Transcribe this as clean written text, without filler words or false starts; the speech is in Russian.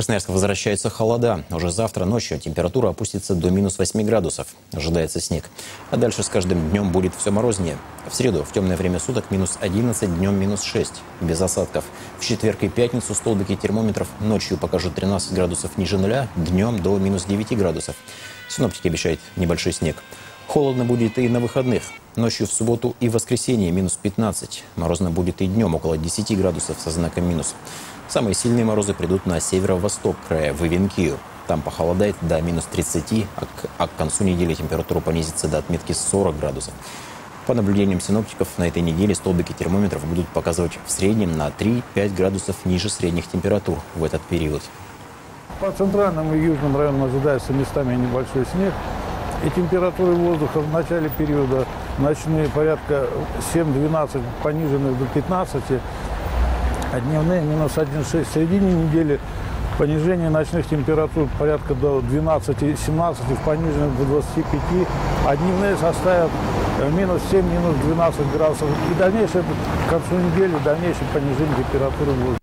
Красноярск возвращается холода. Уже завтра ночью температура опустится до минус 8 градусов. Ожидается снег. А дальше с каждым днем будет все морознее. В среду в темное время суток минус 11, днем минус 6. Без осадков. В четверг и пятницу столбики термометров ночью покажут 13 градусов ниже нуля, днем до минус 9 градусов. Синоптики обещают небольшой снег. Холодно будет и на выходных. Ночью в субботу и воскресенье минус 15. Морозно будет и днем около 10 градусов со знаком минус. Самые сильные морозы придут на северо-восток края, в Ивенкию. Там похолодает до минус 30, а к концу недели температура понизится до отметки 40 градусов. По наблюдениям синоптиков, на этой неделе столбики термометров будут показывать в среднем на 3-5 градусов ниже средних температур в этот период. По центральным и южным районам ожидается местами небольшой снег. И температуры воздуха в начале периода ночные порядка 7-12, пониженные до 15, а дневные минус 1,6. В середине недели понижение ночных температур порядка до 12-17, в пониженных до 25, а дневные составят минус 7, минус 12 градусов. И дальнейшее, к концу недели, дальнейшее понижение температуры воздуха.